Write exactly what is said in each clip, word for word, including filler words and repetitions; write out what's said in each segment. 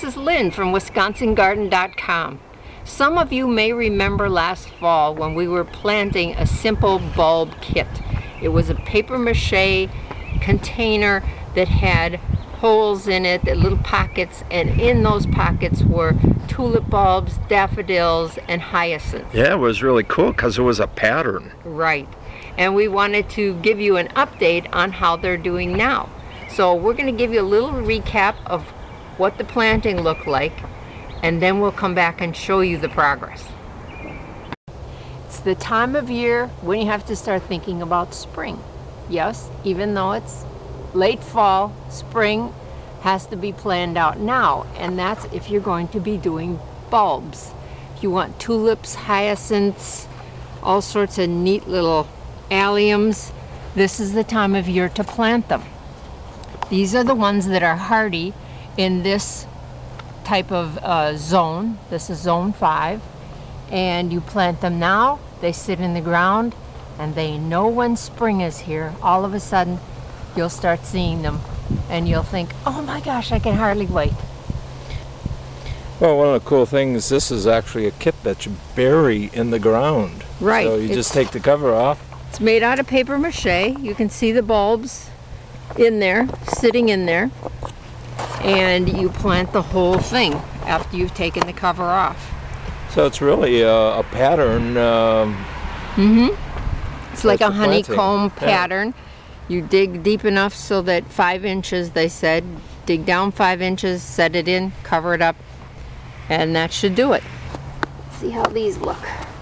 this is Lynn from Wisconsin Garden dot com. Some of you may remember last fall when we were planting a simple bulb kit. It was a paper mache container that had holes in it, little pockets, and in those pockets were tulip bulbs, daffodils, and hyacinths. Yeah, it was really cool because it was a pattern. Right. And we wanted to give you an update on how they're doing now. So we're going to give you a little recap of what the planting looked like, and then we'll come back and show you the progress. It's the time of year when you have to start thinking about spring. Yes, even though it's late fall, spring has to be planned out now, and that's if you're going to be doing bulbs. If you want tulips, hyacinths, all sorts of neat little alliums, this is the time of year to plant them. These are the ones that are hardy in this type of uh, zone. This is zone five, and you plant them now. They sit in the ground and they know when spring is here. All of a sudden you'll start seeing them and you'll think, oh my gosh, I can hardly wait. Well, one of the cool things, this is actually a kit that you bury in the ground. Right. So you just take the cover off. It's made out of paper mache. You can see the bulbs in there, sitting in there, and you plant the whole thing after you've taken the cover off. So it's really a, a pattern. Um, mm-hmm. It's like a honeycomb planting. pattern. Yeah. You dig deep enough so that five inches, they said, dig down five inches, set it in, cover it up, and that should do it. Let's see how these look.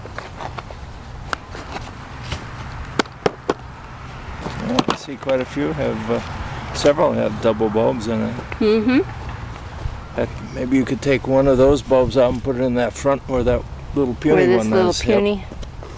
Yeah, I see quite a few have, uh, several have double bulbs in it. Mm-hmm. That, maybe you could take one of those bulbs out and put it in that front where that little puny where this one little is. puny. Yep.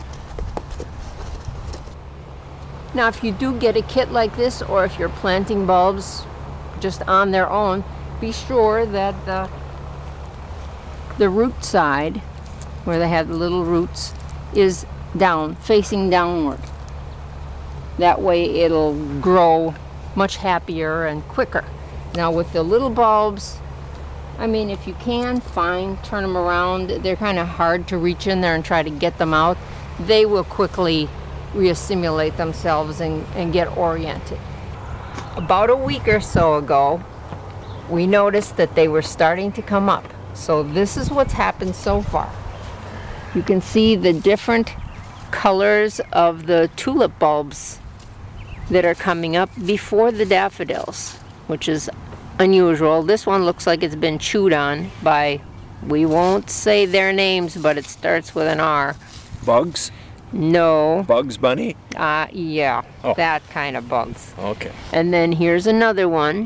Now, if you do get a kit like this, or if you're planting bulbs just on their own, be sure that the, the root side, where they have the little roots, is down, facing downward. That way it'll grow much happier and quicker. Now with the little bulbs, I mean, if you can, fine, turn them around. They're kind of hard to reach in there and try to get them out. They will quickly reassimilate themselves and, and get oriented. About a week or so ago, we noticed that they were starting to come up. So this is what's happened so far. You can see the different colors of the tulip bulbs that are coming up before the daffodils, which is unusual. This one looks like it's been chewed on by, we won't say their names, but it starts with an R. Bugs? No. Bugs Bunny? Uh, yeah, oh. That kind of bugs. Okay. And then here's another one.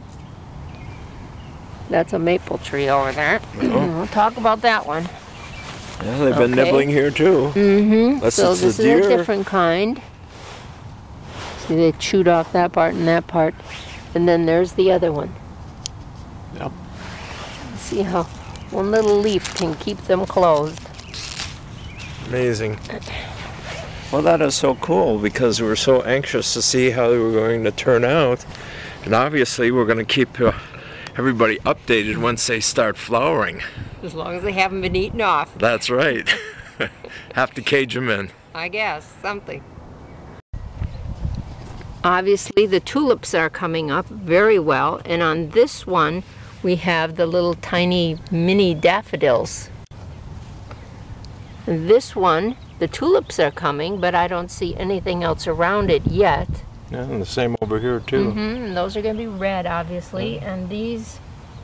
That's a maple tree over there. Oh. We'll talk about that one. Yeah, they've been okay. nibbling here too. Mm-hmm. So it's this a deer. is a different kind. See, they chewed off that part and that part. And then there's the other one. Yep. See how one little leaf can keep them closed. Amazing. Well, that is so cool because we were so anxious to see how they were going to turn out. And obviously we're going to keep uh, everybody updated once they start flowering. As long as they haven't been eaten off. That's right. Have to cage them in. I guess, something. Obviously the tulips are coming up very well, and on this one we have the little tiny mini daffodils. And this one, the tulips are coming, but I don't see anything else around it yet. Yeah, and the same over here too. Mm-hmm. And those are going to be red, obviously, mm-hmm. and these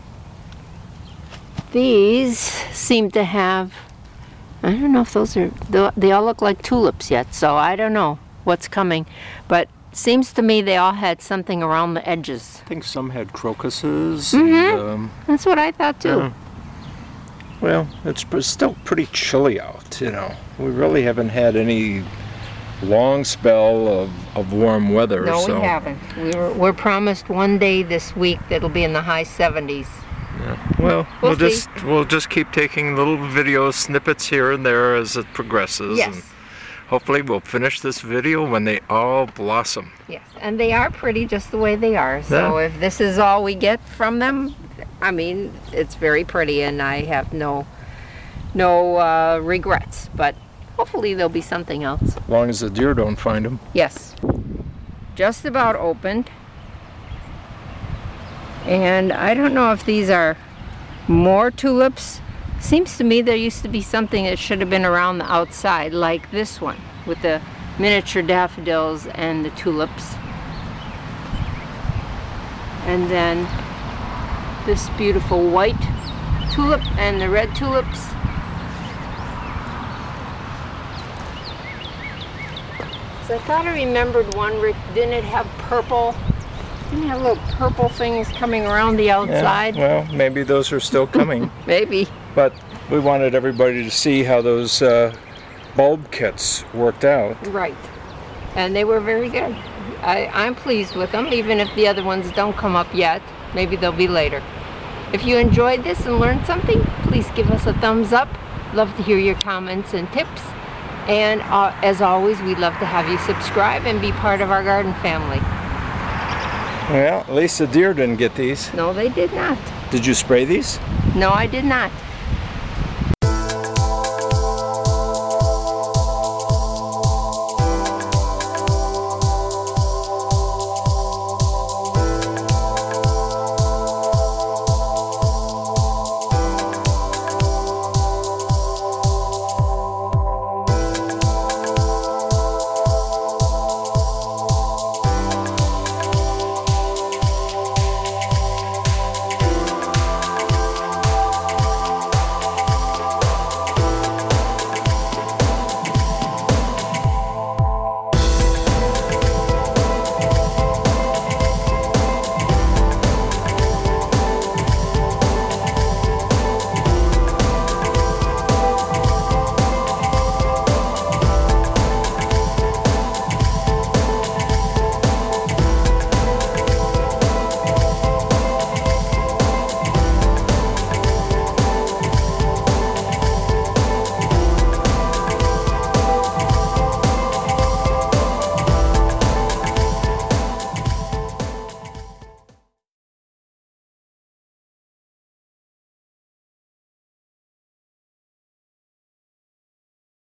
these seem to have, I don't know if those are, they all look like tulips yet, so I don't know what's coming, but seems to me they all had something around the edges. I think some had crocuses. Mm-hmm. and, um, That's what I thought too. Yeah. Well, it's still pretty chilly out, you know. We really haven't had any long spell of, of warm weather. No, so. we haven't. We were, we're promised one day this week that'll be in the high seventies. Yeah. Well, we'll, we'll just we'll just keep taking little video snippets here and there as it progresses. Yes. And hopefully we'll finish this video when they all blossom. Yes, and they are pretty just the way they are. So yeah. if this is all we get from them, I mean, it's very pretty, and I have no no uh, regrets, but hopefully there'll be something else. As long as the deer don't find them. Yes. Just about opened. And I don't know if these are more tulips. Seems to me there used to be something that should have been around the outside, like this one, with the miniature daffodils and the tulips. And then this beautiful white tulip and the red tulips. So I thought I remembered one, Rick, didn't it have purple? Didn't it have little purple things coming around the outside? Yeah, well, maybe those are still coming. Maybe. But we wanted everybody to see how those uh, bulb kits worked out. Right. And they were very good. I, I'm pleased with them, even if the other ones don't come up yet. Maybe they'll be later. If you enjoyed this and learned something, please give us a thumbs up. Love to hear your comments and tips. And uh, as always, we'd love to have you subscribe and be part of our garden family. Well, at least the deer didn't get these. No, they did not. Did you spray these? No, I did not.